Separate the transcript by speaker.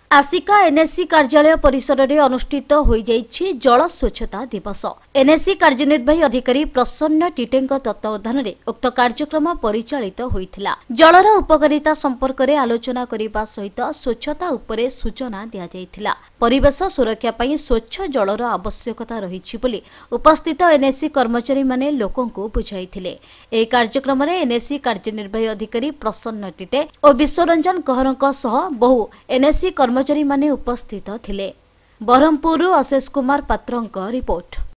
Speaker 1: आसिका NSC कार्यालय परिसर में अनुष्ठित हो जल स्वच्छता दिवस। एनएससी कार्यनिर्वाही अधिकारी प्रसन्न टिटे तत्वावधान में उक्त कार्यक्रम परिचालित होता। जलर उपकारिता संपर्क में आलोचना करने सहित स्वच्छता उपरे सूचना दि जाइथिला। परिवेश सुरक्षा पई स्वच्छ जलर आवश्यकता रही बोली उपस्थित एनएससी कर्मचारी माने लोकों को बुझाइथिले। एही कार्यक्रम में एनएससी कार्यनिर्वाही अधिकारी प्रसन्न टिटे और विश्वरंजन कहरक सह बहु एनएससी कर्मचारी माने उपस्थित थिले। बरहमपुर अशेष कुमार पात्रଙ୍କ रिपोर्ट।